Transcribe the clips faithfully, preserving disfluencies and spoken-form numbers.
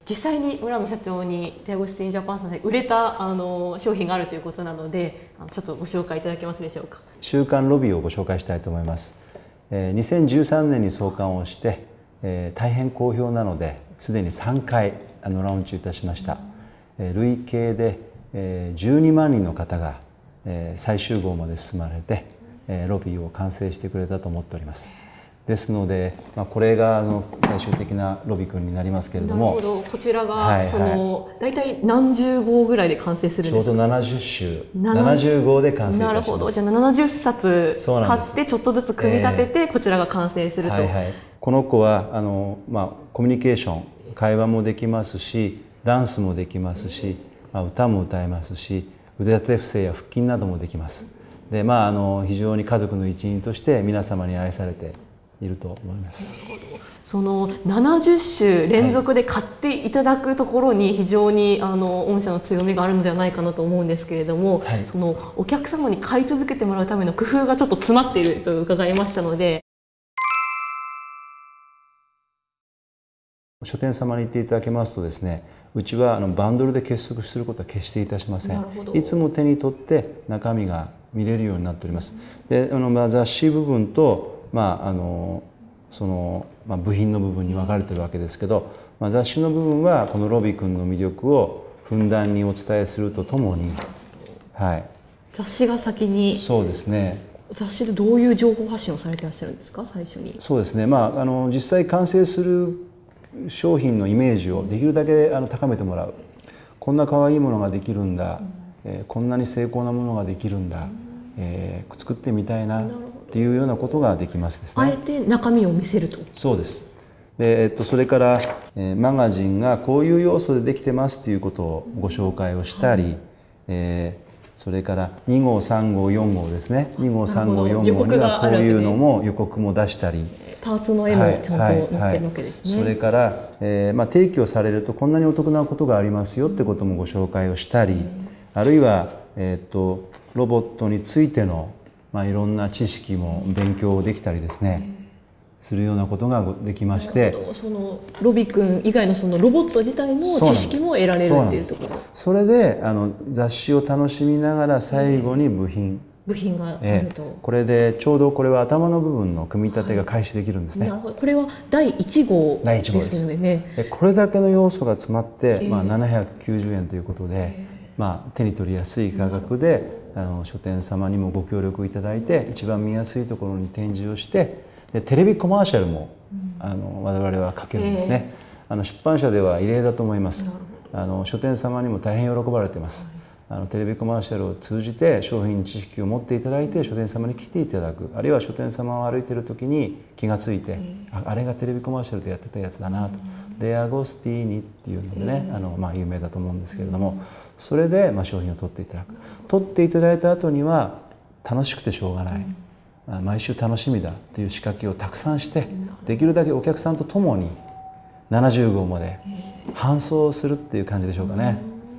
実際に村野社長にデアゴスティーニジャパンさんで売れたあの商品があるということなので、ちょっとご紹介いただけますでしょうか。 週刊ロビーをご紹介したいと思います。にせんじゅうさんねんに創刊をして、大変好評なのですでにさんかいあのラウンチいたしました。累計でじゅうにまんにんの方が最終号まで進まれてロビーを完成してくれたと思っております。ですので、まあ、これがあの最終的なロビ君になりますけれども、 なるほど、こちらが、はいはい、その大体何十号ぐらいで完成するんですか。 ちょうどななじゅっしゅう、ななじゅう号で完成いたします。 なるほど、じゃあななじゅっさつ買ってちょっとずつ組み立てて、えー、こちらが完成すると。はいはい、 この子はあの、まあ、コミュニケーション、会話もできますし、ダンスもできますし、まあ、歌も歌えますし、腕立て伏せや腹筋などもできます。で、まあ、あの非常に家族の一員として皆様に愛されていると思います。 そのななじゅっしゅ連続で買っていただくところに非常にあの御社の強みがあるのではないかなと思うんですけれども、はい、そのお客様に買い続けてもらうための工夫がちょっと詰まっていると伺いましたので。 書店様に言っていただけますとですね、うちはあのバンドルで結束することは決していたしません。いつも手に取って中身が見れるようになっております。で、あのまあ雑誌部分と、まああのそのまあ、部品の部分に分かれているわけですけど、まあ、雑誌の部分はこのロビ君の魅力をふんだんにお伝えするとともに、はい、 雑誌が先に。そうですね。雑誌でどういう情報発信をされていらっしゃるんですか、最初に。 そうですね、まあ、あの実際完成する商品のイメージをできるだけあの高めてもらう。こんな可愛いものができるんだ、うん、えー、こんなに精巧なものができるんだ、うん、えー、作ってみたいなっていうようなことができますですね。 あえて中身を見せると。 そうです。で、えっと、それから、えー、マガジンがこういう要素でできてますということをご紹介をしたり、はい、えー、それからに号さん号よん号ですね、に号さん号よん号にはこういうのも予告も出したり、 パーツの絵もちゃんと載ってるわけですね。 それから、えーまあ、提起をされるとこんなにお得なことがありますよってこともご紹介をしたり、うん、あるいは、えー、とロボットについての、まあ、いろんな知識も勉強できたりですね、うん、するようなことができまして、 そのロビ君以外のそのロボット自体の知識も得られるっていうところ。 それであの雑誌を楽しみながら最後に部品、 部品があると、 えー、これでちょうどこれは頭の部分の組み立てが開始できるんですね。 なるほど、これはだいいち号ですよね。 これだけの要素が詰まって、えー、まあ、ななひゃくきゅうじゅうえんということで、えー、まあ、手に取りやすい価格であの書店様にもご協力いただいて一番見やすいところに展示をして、でテレビコマーシャルも、うん、あの我々はかけるんですね。えー、あの出版社では異例だと思います。あの書店様にも大変喜ばれています。はい、あのテレビコマーシャルを通じて商品知識を持っていただいて書店様に来ていただく、あるいは書店様を歩いている時に気が付いて、あ, あれがテレビコマーシャルでやってたやつだなと、デアゴスティーニっていうのでね、あの、まあ、有名だと思うんですけれども、それで、まあ、商品を取っていただく。取っていただいた後には楽しくてしょうがない、毎週楽しみだという仕掛けをたくさんして、できるだけお客さんと共にななじゅう号まで搬送するっていう感じでしょうかね。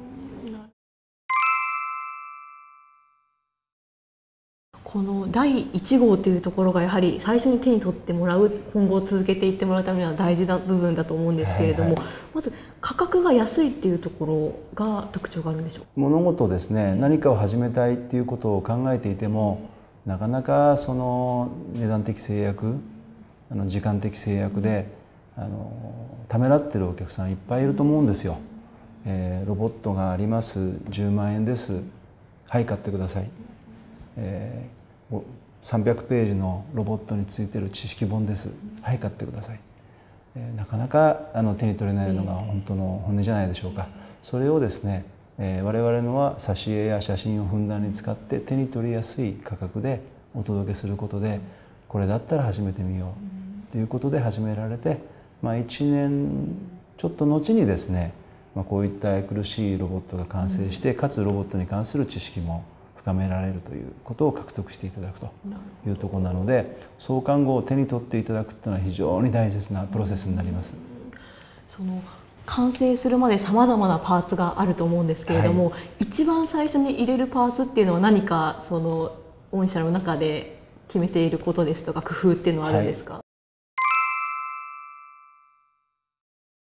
このだいいち号というところがやはり最初に手に取ってもらう、今後続けていってもらうためには大事な部分だと思うんですけれども、はいはい、まず価格が安いっていうところが特徴があるんでしょう。 物事ですね、何かを始めたいっていうことを考えていてもなかなかその値段的制約、あの時間的制約であのためらってるお客さんいっぱいいると思うんですよ。えー、ロボットがあります、じゅうまんえんです、はい買ってください。えーさんびゃくページのロボットについている知識本です、はい買ってください。えー、なかなかあの手に取れないのが本当の本音じゃないでしょうか。それをですね、えー、我々のは挿絵や写真をふんだんに使って手に取りやすい価格でお届けすることで、これだったら始めてみようということで始められて、まあ、いちねんちょっと後にですね、まあ、こういった愛くるしいロボットが完成して、かつロボットに関する知識も深められるということを獲得していただくというところなので、創刊号を手に取っていただくというのは非常に大切なプロセスになります。 その完成するまでさまざまなパーツがあると思うんですけれども、はい、一番最初に入れるパーツっていうのは何かその御社の中で決めていることですとか工夫っていうのはあるんですか。はい、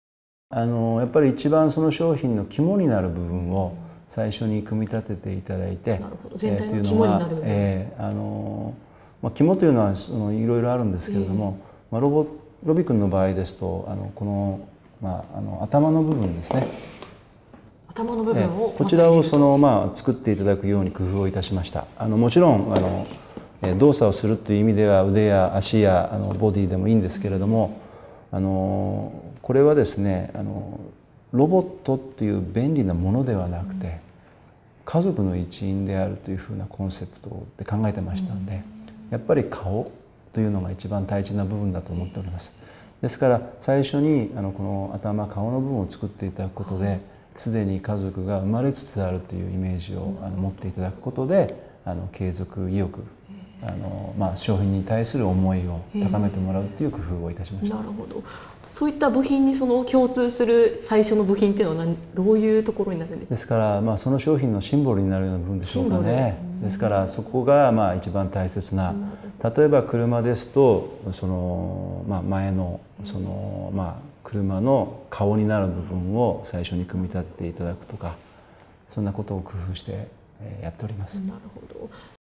あのやっぱり一番その商品の肝になる部分を最初に組み立てていただいて、 なるほど、全体の肝になる部分、 えー、あのまあ、肝というのはそのいろいろあるんですけれども、えーまあ、ロボロビ君の場合ですとあのこの、まあ、あの頭の部分ですね、 頭の部分を、 えー、こちらをその、まあ、作っていただくように工夫をいたしました。あのもちろんあの動作をするという意味では腕や足やあのボディでもいいんですけれども、あのこれはですねあのロボットっていう便利なものではなくて家族の一員であるというふうなコンセプトで考えてましたので、やっぱり顔というのが一番大事な部分だと思っております。ですから最初にあのこの頭顔の部分を作っていただくことですでに家族が生まれつつあるというイメージをあの持っていただくことであの継続意欲あの、まあ、商品に対する思いを高めてもらうという工夫をいたしました。 なるほど。そういった部品にその共通する最初の部品っていうのは何どういうところになるんですか。 ですから、まあ、その商品のシンボルになるような部分でしょうかね。ですからそこがまあ一番大切な、例えば車ですとその、まあ、前のその、まあ、車の顔になる部分を最初に組み立てていただくとか、そんなことを工夫してやっております。 なるほど。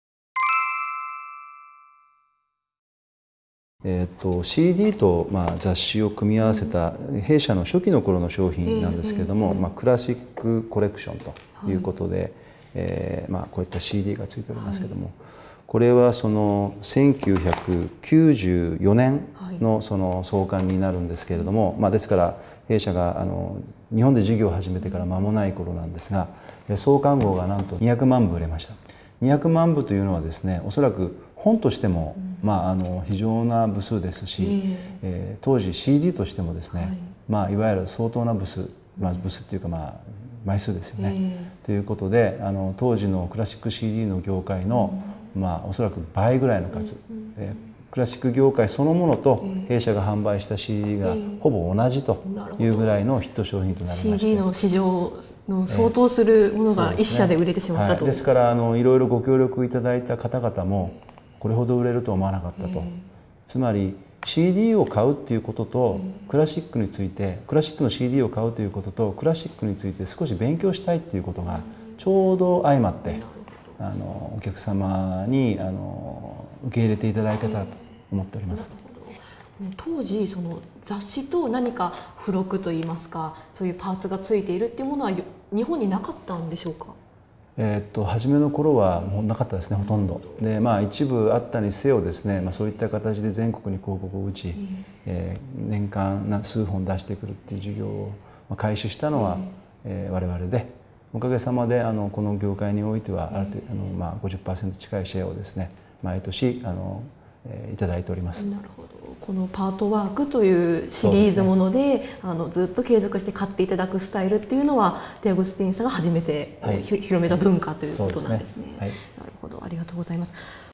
えー、と シーディー と、まあ、雑誌を組み合わせた弊社の初期の頃の商品なんですけれども、まあ、クラシックコレクションということで、はい、えーまあ、こういった シーディー がついておりますけれども、はい、これはそのせんきゅうひゃくきゅうじゅうよねんのその創刊になるんですけれども、まあ、ですから弊社があの日本で事業を始めてから間もない頃なんですが、創刊号がなんとにひゃくまんぶ売れました。にひゃくまんぶというのはですね、おそらく本としても、まあ、あの非常な部数ですし、えーえー、当時 シーディー としてもですね、はい、まあ、いわゆる相当な部数、まあ、部数っていうか、まあ、枚数ですよね。えー、ということであの当時のクラシック シーディー の業界の、うん、まあ、おそらく倍ぐらいの数、うん、えークラシック業界そのものと弊社が販売した シーディー がほぼ同じというぐらいのヒット商品となりまして、 シーディー の市場の相当するものが一社で売れてしまったと。 はい、ですからあのいろいろご協力いただいた方々もこれほど売れると思わなかったと。つまり シーディー を買うっていうこととクラシックについてクラシックの シーディー を買うということとクラシックについて少し勉強したいっていうことがちょうど相まってあのお客様にあの受け入れていただいてたと思っております。 当時その雑誌と何か付録といいますかそういうパーツがついているっていうものは日本になかったんでしょうか。 えー、っと初めの頃はもうなかったですね、ほとんど。で、まあ、一部あったにせよですね、まあ、そういった形で全国に広告を打ち、えー、年間数本出してくるっていう事業を開始したのは、えー、我々で、おかげさまであのこの業界においてはある程度あの、まあ、ごじゅっパーセント近いシェアをですね毎年あのいただいております。 なるほど。このパートワークというシリーズもので、ね、あのずっと継続して買っていただくスタイルっていうのはデアグスティーンさんが初めて、はい、広めた文化ということなんですね。はい、なるほど、ありがとうございます。